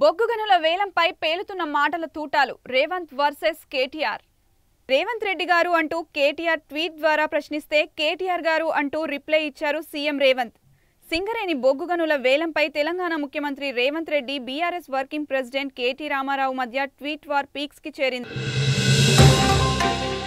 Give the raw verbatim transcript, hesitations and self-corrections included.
బొగ్గుగనుల వేలంపై పేలుతున్న మాటల తూటాలు రేవంత్ వర్సెస్ కేటీఆర్. రేవంత్ రెడ్డి గారు అంటూ కేటీఆర్ ట్వీట్ ద్వారా ప్రశ్నిస్తే కేటీఆర్ గారు అంటూ రిప్లై ఇచ్చారు సీఎం రేవంత్. సింగరేణి బొగ్గుగనుల వేలంపై తెలంగాణ ముఖ్యమంత్రి రేవంత్ రెడ్డి బీఆర్ఎస్ వర్కింగ్ ప్రెసిడెంట్ కేటీ రామారావు మధ్య ట్వీట్ వార్ పీక్స్ కి చేరింది.